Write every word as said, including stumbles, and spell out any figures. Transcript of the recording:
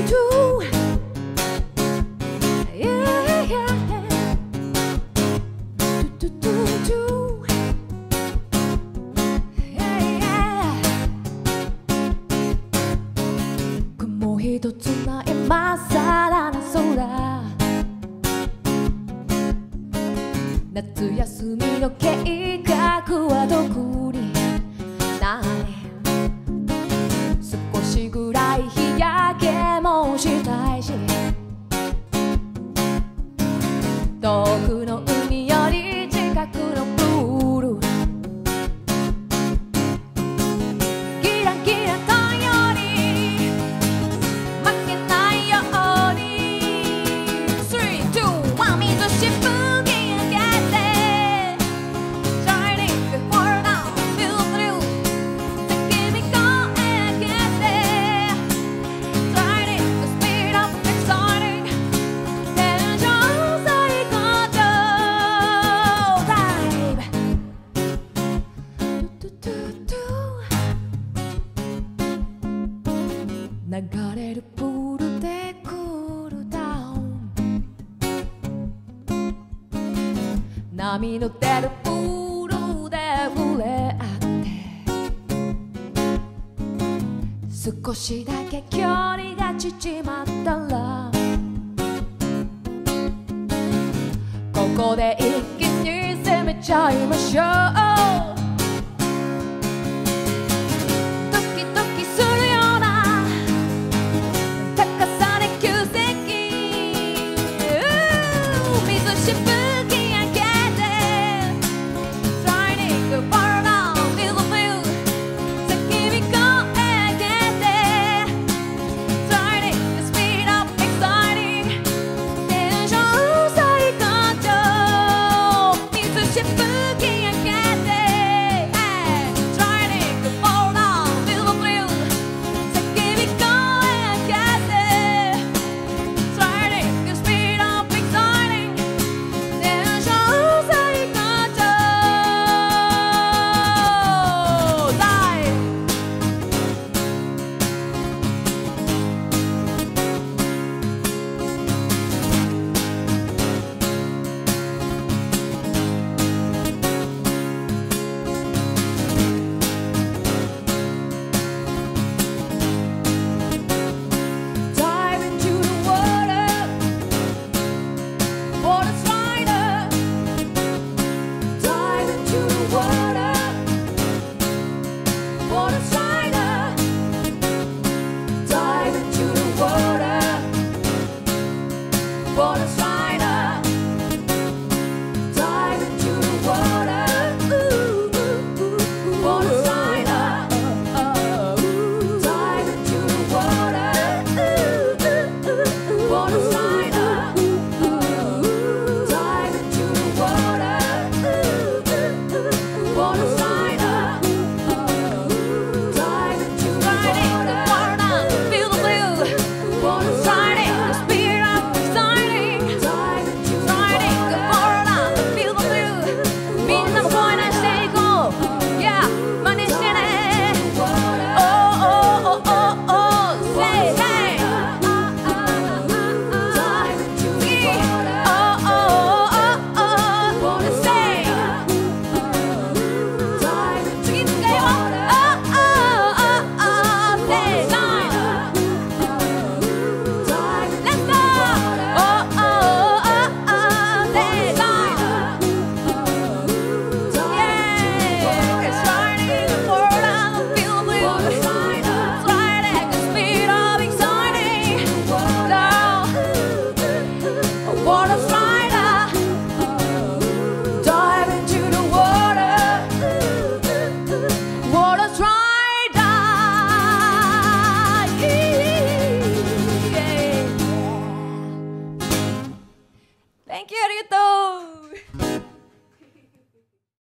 雲一つないまっさらな空、夏休みの計画は特にない。少しぐらい日焼けもしたいし、遠くの海より近くのプール、キラキラとより負けないように スリー、ツー、ワン 水しぶき上げて Shining before now feel through 叫び声上げて Sliding the speed up exciting テンション最高潮 Dive トゥトゥトゥ流れるプールでクールダウン、波の出るプールで触れ合って少しだけ距離が縮まったら、ここで一気に攻めちゃいましょう。